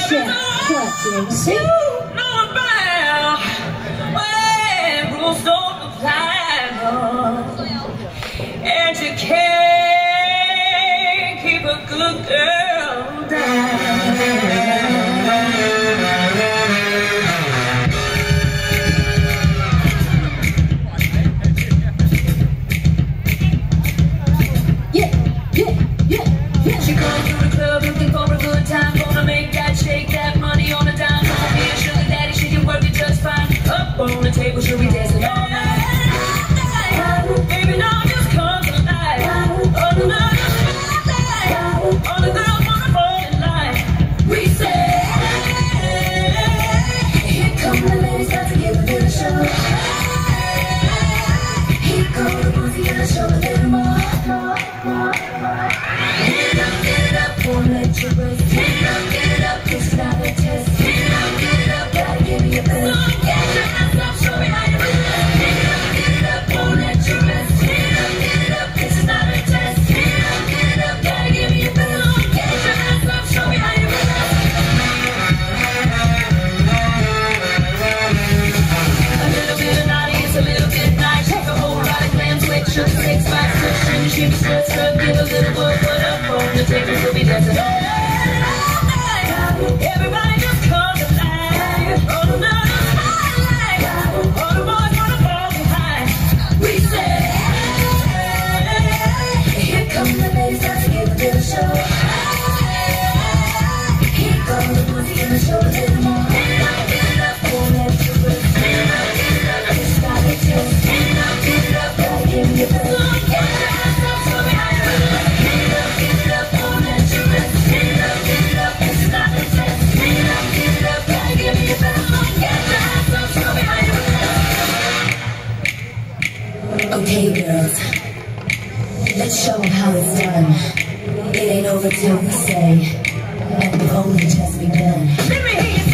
Chef Club and you can't keep a good girl down. She comes to the club looking for a good time, gonna make that shake that money on a dime. Gonna be a sugar daddy, she can work it just fine. Up on the table, she'll be dancing all night. Baby, now just come to life. All the girls wanna fall in line. We say, here come the ladies, got to give a little show. Here come the boys, you gotta show a little more. Get it up, won't let you rest. Get it up, it's not a test. Get it up, gotta give me your best. So get your ass up, show me how you do it. Get it up, won't let you rest. Get it up, it's not a test. Get it up, gotta give me your best. So get your ass up, show me how you do it. A little bit of naughty, it's a little bit nice. Take a whole lot of glam, switch, shook, 6, 5, switch, shimmy, strut, give a little work, put up on the table, we'll be dancing all night. Everybody just come alive. All the girls spotlight. All the boys wanna fall behind. We say, here come the ladies, got to give a little show. Here come the boys, gonna show a little more. Get it up, won't let you rest. Get it up, it's not a test. Get it up, gotta give me your best. So get your ass up, show me how you do it. Get it up, won't let you rest. Get it up, it's not a test. Get it up, gotta give me your best. So get your ass up, show me how you do it. Okay, girls, let's show them how it's done. It ain't over till we say, and we've only just begun. Let me hear you.